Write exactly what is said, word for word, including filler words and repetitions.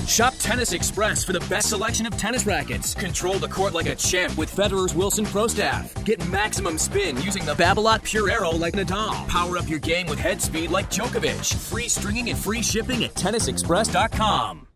Shop Tennis Express for the best selection of tennis rackets. Control the court like a champ with Federer's Wilson Pro Staff. Get maximum spin using the Babolat Pure Aero like Nadal. Power up your game with head speed like Djokovic. Free stringing and free shipping at tennis express dot com.